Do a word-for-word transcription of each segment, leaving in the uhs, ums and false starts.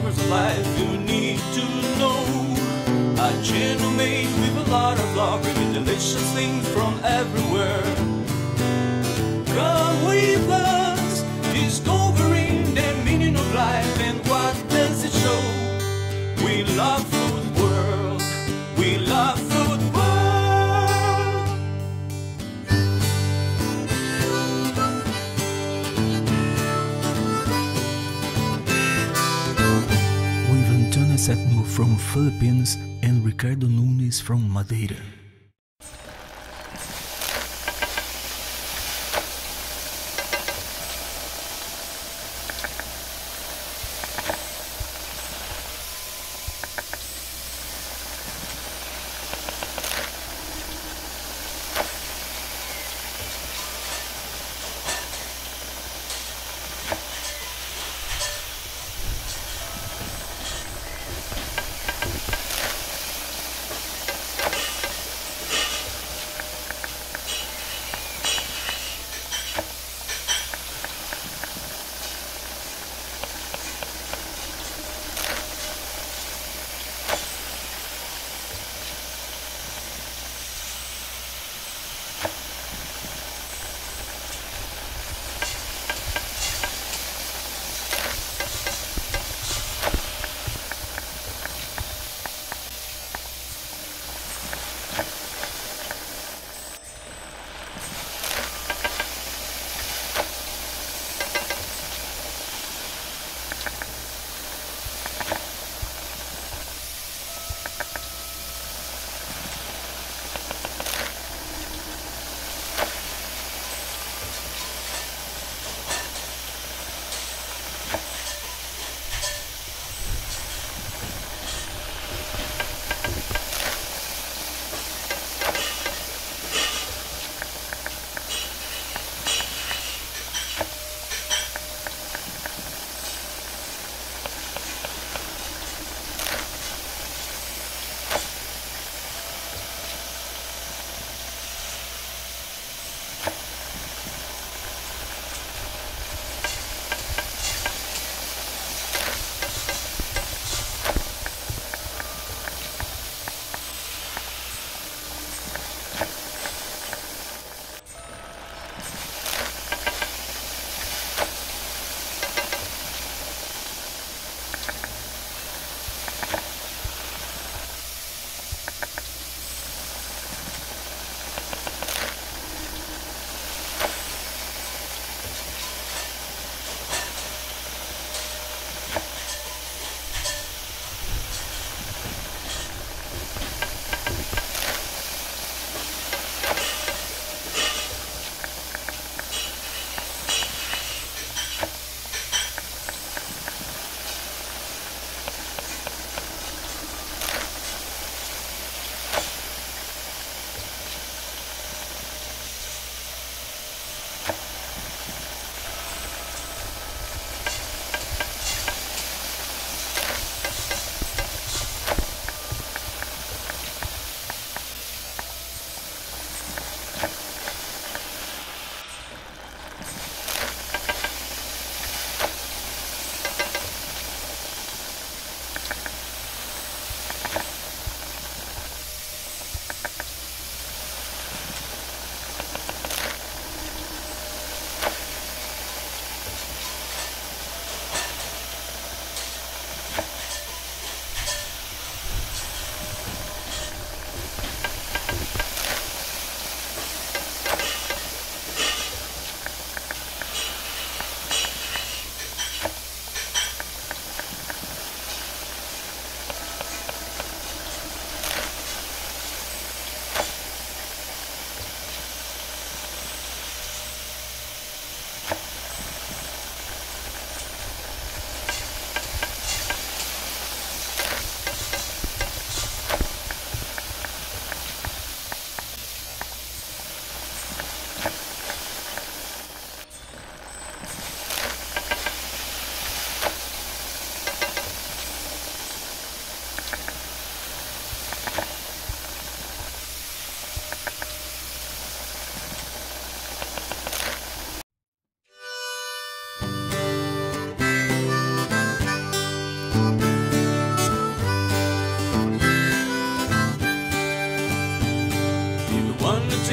flavors of life you need to know. A channel made with a lot of love, bringing delicious things from everywhere. Come with us, discovering the meaning of life and what does it show. We love food world, we love food world. With Antônia Setmo from Philippines and Ricardo Nunes from Madeira.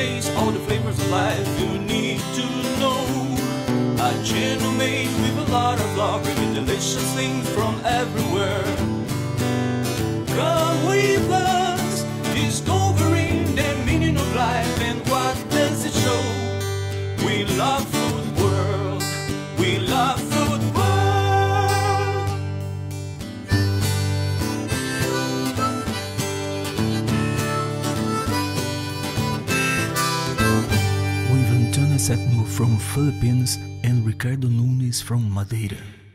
taste all the flavors of life you need to know. A channel made with a lot of love, bringing delicious things from everywhere. Come with us, discovering the meaning of life and what does it show. We love food world, we love food world. With Antônia Setmo from Philippines and Ricardo Nunes from Madeira.